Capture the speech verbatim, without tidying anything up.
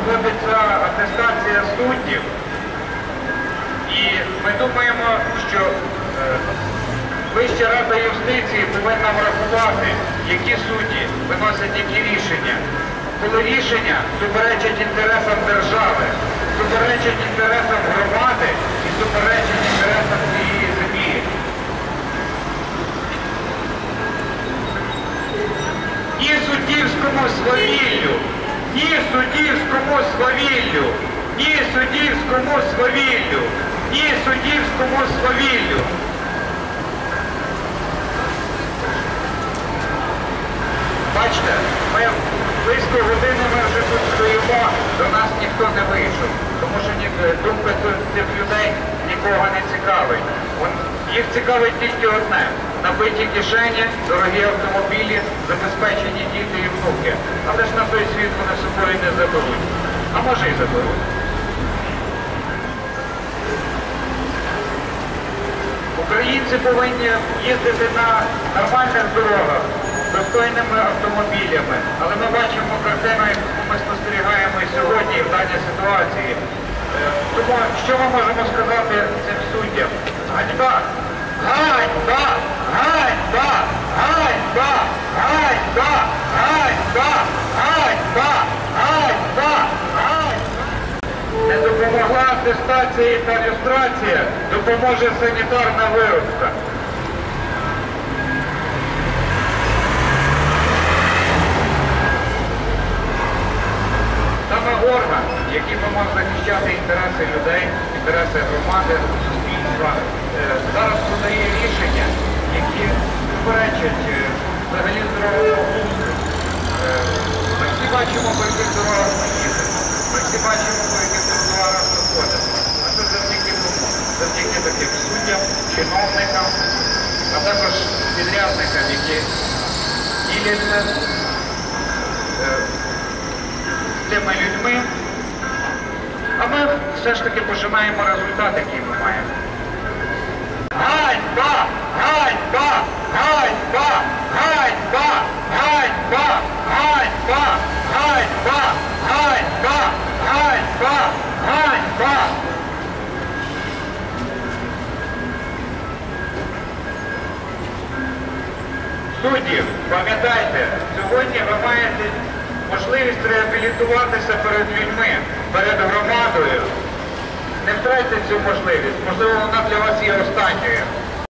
проводиться атестація суддів. І ми думаємо, що Вища рада юстиції повинна врахувати, які судді виносять які рішення. Коли рішення суперечать інтересам держави, суперечать інтересам громади і суперечать інтересам цієї землі. Ні суддівському свавіллю, ні суддівському свавіллю, ні суддівському свавіллю, ні суддівському свавіллю. Бачите, ми близько години ми вже тут стоїмо, до нас ніхто не вийшов, тому що думка цих людей нікого не цікавить. Їх цікавить тільки одне – набиті кишені, дорогі автомобілі, забезпечені діти і внуки. Але ж на той світ вони з собою не заберуть. А може і заберуть. Українці повинні їздити на нормальних дорогах, достойними автомобілями. Але ми бачимо картину, яку ми спостерігаємо і сьогодні, і в даній ситуації. Тому що ми можемо сказати цим суддям? Ганьба! Ганьба! Ганьба! Ганьба! Ганьба! Ганьба! Ганьба! Ганьба! Ганьба! Не допомогла атестація та люстрація, допоможе санітарна вирубка. Саме орган, який може захищати інтереси людей, інтереси громади, суспільства, зараз подає рішення, які суперечать взагалі здоровому глузду. Ми всі бачимо, по яких дорогах ми їздимо. Ми всі бачимо, по яких тротуарах ми ходимо. А це завдяки кому? Завдяки таким суддям, чиновникам, а також підрядникам, які діляться тими людьми, а ми все ж таки пожинаємо результат, який ми маємо. Ганьба! Ганьба! Ганьба! Ганьба! Ганьба! Ганьба! Ганьба! Ганьба! Ганьба! Ганьба! Судді, пам'ятайте, сьогодні ви маєте можливість реабілітуватися перед людьми, перед громадою. Не втратьте цю можливість. Можливо, вона для вас є останньою.